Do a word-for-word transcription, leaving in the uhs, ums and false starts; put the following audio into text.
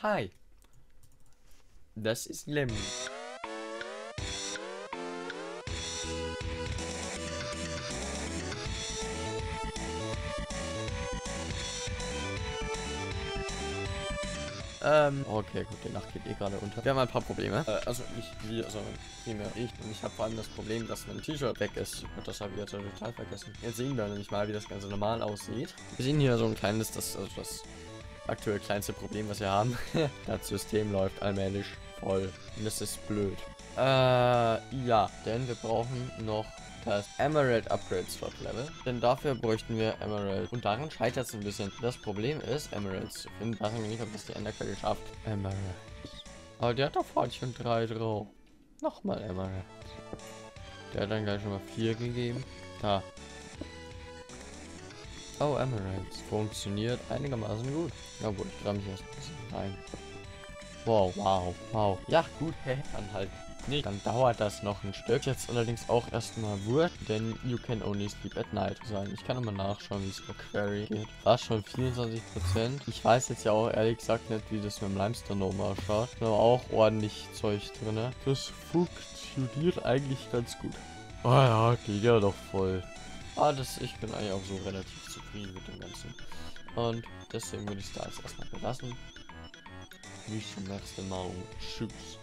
Hi. Das ist Lemmy. Ähm, okay, gut, die Nacht geht eh gerade unter. Wir haben ein paar Probleme. Äh, also nicht wir, sondern primär ich. Und ich habe vor allem das Problem, dass mein T-Shirt weg ist. Und das habe ich jetzt total vergessen. Jetzt sehen wir nämlich mal, wie das Ganze normal aussieht. Wir sehen hier so ein kleines, das, also das aktuell kleinste Problem, was wir haben. Das System läuft allmählich voll. Und das ist blöd. Äh, ja, denn wir brauchen noch das Emerald Upgrade Slot Level, denn dafür bräuchten wir Emerald. Und daran scheitert es ein bisschen. Das Problem ist, Emeralds zu finden. Da haben wir nicht, ob das die Enderquelle schafft. Emerald. Aber der hat doch vorhin schon drei drauf. Nochmal Emerald. Der hat dann gleich schon mal vier gegeben. Da. Oh, Emeralds. Funktioniert einigermaßen gut. Na gut, ich grabe mich erst ein bisschen rein. Wow, wow, wow. Ja, gut, hä, dann halt nicht. Dann dauert das noch ein Stück. Jetzt allerdings auch erstmal Wurt, denn you can only sleep at night sein. Ich kann immer nachschauen, wie es bei Query geht. War schon vierundzwanzig Prozent. Ich weiß jetzt ja auch ehrlich gesagt nicht, wie das mit dem Limestone ausschaut. Da war auch ordentlich Zeug drin. Das funktioniert eigentlich ganz gut. Ah ja, geht ja doch voll. Ah, das, ich bin eigentlich auch so relativ zufrieden mit dem Ganzen. Und deswegen würde ich es da jetzt erstmal belassen. Bis zum nächsten Mal. Tschüss.